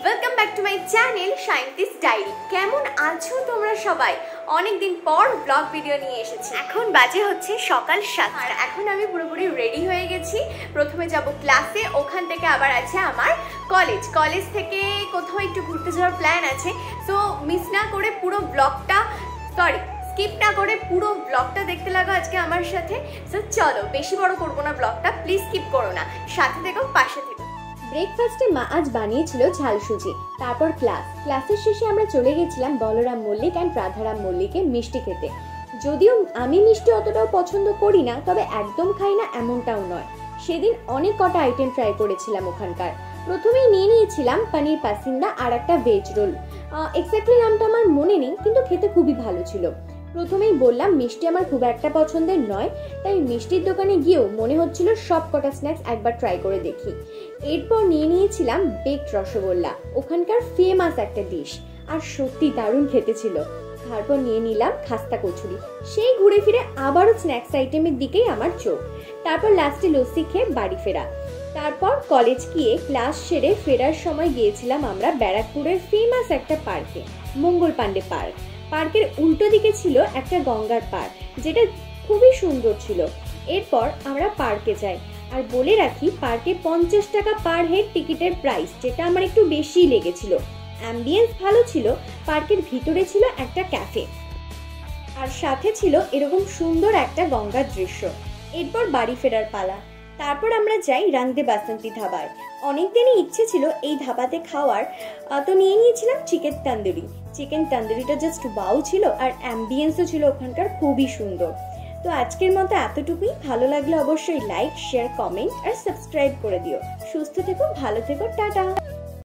Welcome back to my channel শাইনতিস diary. কেমন আছো তোমরা সবাই? অনেক দিন পর ব্লগ ভিডিও নিয়ে এসেছি। এখন বাজে হচ্ছে সকাল 7 আর এখন আমি পুরোপুরি রেডি হয়ে গেছি। প্রথমে যাব ক্লাসে, ওখান থেকে আবার আছে আমার কলেজ থেকে কোথাও একটু ঘুরতে যাওয়ার প্ল্যান আছে। সো মিস না করে পুরো ব্লগটা স্কিপ না করে পুরো ব্লগটা দেখতে লাগো আজকে আমার সাথে। সো চলো, বেশি বড় করবো না ব্লগটা, প্লিজ স্কিপ করো না, সাথে থেকো, পাশে থেকো। ব্রেকফাস্টে মা আজ বানিয়েছিল ঝাল সুজি। তারপর ক্লাসের শেষে আমরা চলে গেছিলাম বলরাম মল্লিক অ্যান্ড রাধারাম মল্লিকের মিষ্টি খেতে। যদিও আমি মিষ্টি অতটাও পছন্দ করি না, তবে একদম খাই না এমনটাও নয়। সেদিন অনেক কটা আইটেম ট্রাই করেছিলাম ওখানকার। প্রথমেই নিয়ে নিয়েছিলাম পনির পাসিন্দা আর একটা ভেজ রোল। এক্স্যাক্টলি নামটা আমার মনে নেই, কিন্তু খেতে খুবই ভালো ছিল। প্রথমেই বললাম মিষ্টি আমার খুব একটা পছন্দের নয়, তাই মিষ্টির দোকানে গিয়েও মনে হচ্ছিল সব কটা স্ন্যাক্স একবার ট্রাই করে দেখি। এরপর নিয়ে নিয়েছিলাম বেকড রসগোল্লা, ওখানকার ফেমাস একটা ডিশ, আর সত্যি দারুণ খেতে ছিল। তারপর নিয়ে নিলাম খাস্তা কচুরি। সেই ঘুরে ফিরে আবারও স্ন্যাক্স আইটেমের দিকেই আমার চোখ। তারপর লাস্টে লস্যি খেয়ে বাড়ি ফেরা। তারপর কলেজ গিয়ে ক্লাস সেরে ফেরার সময় গিয়েছিলাম আমরা ব্যারাকপুরের ফেমাস একটা পার্কে, মঙ্গল পান্ডে পার্ক। পার্কের উল্টো দিকে ছিল একটা গঙ্গার পার্ক, যেটা খুবই সুন্দর ছিল। এরপর আমরা পার্কে যাই। আর বলে রাখি, পার্কে 50 টাকা পার হেড টিকিটের প্রাইস, যেটা আমার একটু বেশি লেগেছিল। অ্যাম্বিয়েন্স ভালো ছিল। পার্কের ভিতরে ছিল একটা ক্যাফে, আর সাথে ছিল এরকম সুন্দর একটা গঙ্গার দৃশ্য। এরপর বাড়ি ফেরার পালা। তারপর আমরা যাই রংদে বাসন্তী ধাবায়। অনেকদিনই ইচ্ছে ছিল এই ধাবাতে খাওয়ার, তো নিয়ে নিয়েছিলাম চিকেন তন্দুরিটা জাস্ট ওয়াও ছিল, আর অ্যাম্বিয়েন্সও ছিল ওখানকার খুবই সুন্দর। তো আজকের মতো এতটুকুই। ভালো লাগলে অবশ্যই লাইক, শেয়ার, কমেন্ট আর সাবস্ক্রাইব করে দিও। সুস্থ থেকো, ভালো থেকো, টাটা।